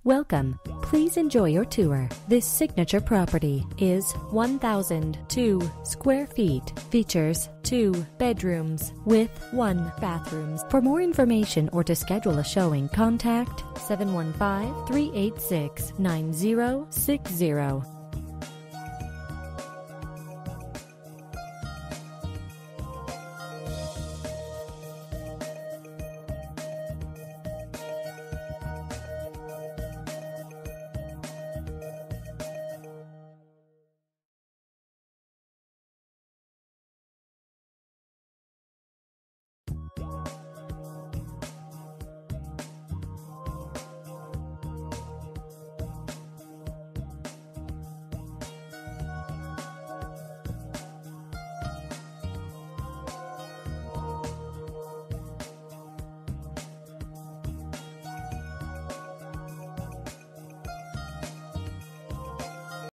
Welcome. Please enjoy your tour. This signature property is 1,002 square feet. Features 2 bedrooms with 1 bathroom. For more information or to schedule a showing, contact 715-386-9060.